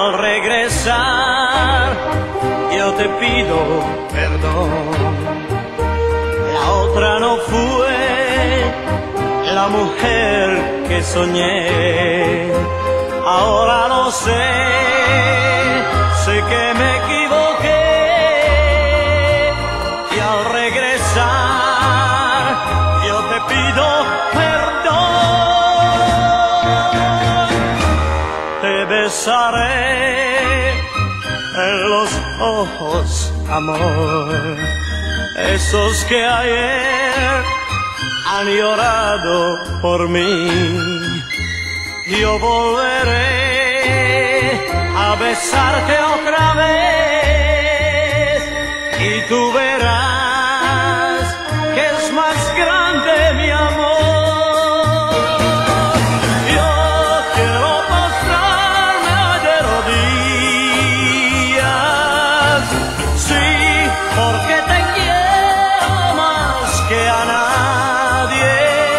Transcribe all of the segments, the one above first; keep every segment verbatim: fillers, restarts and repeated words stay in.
al regresar yo te pido perdón. La otra no fue la mujer que soñé. Ahora lo sé, sé que me equivoqué. Y al regresar yo te pido perdón. Te besaré en los ojos, amor, esos que ayer han llorado por mí. Yo volveré a besarte otra vez y tú verás que es más grande mi amor. Yo quiero postrarme de rodillas, sí, porque te quiero más que a nadie.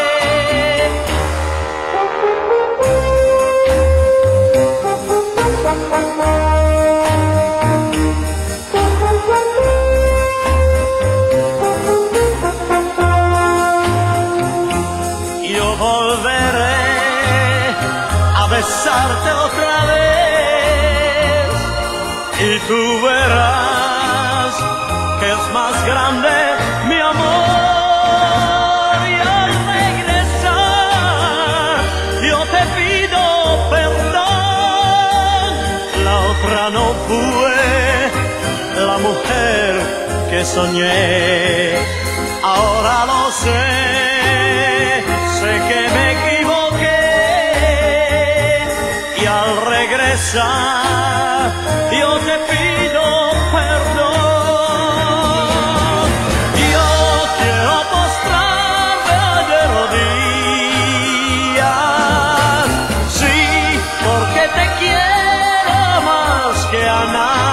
Yo volveré a besarte otra vez y tú verás que es más grande mi amor. Y al regresar yo te pido perdón. La otra no fue la mujer que soñé. Ahora lo sé, sé que me equivoqué. Y al regresar yo te pido perdón. Yo quiero postrarme de rodillas, sí, porque te quiero más que a nadie.